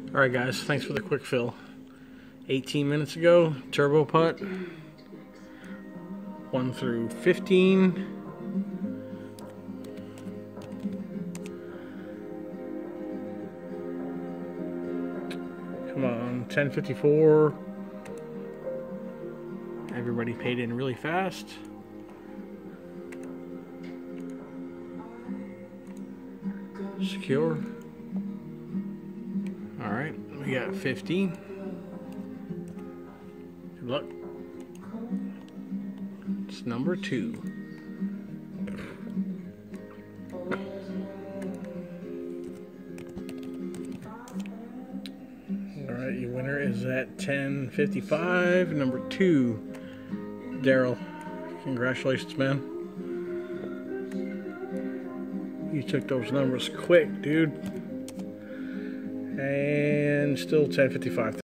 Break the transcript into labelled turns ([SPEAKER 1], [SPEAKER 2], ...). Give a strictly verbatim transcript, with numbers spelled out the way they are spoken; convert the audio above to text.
[SPEAKER 1] Alright guys, thanks for the quick fill. eighteen minutes ago, turbo putt. one through fifteen. Come on, ten fifty-four. Everybody paid in really fast. Secure. Alright, we got fifty. Good luck. It's number two. Alright, your winner is at ten fifty-five, number two. Daryl, congratulations, man. You took those numbers quick, dude. And still ten fifty-five.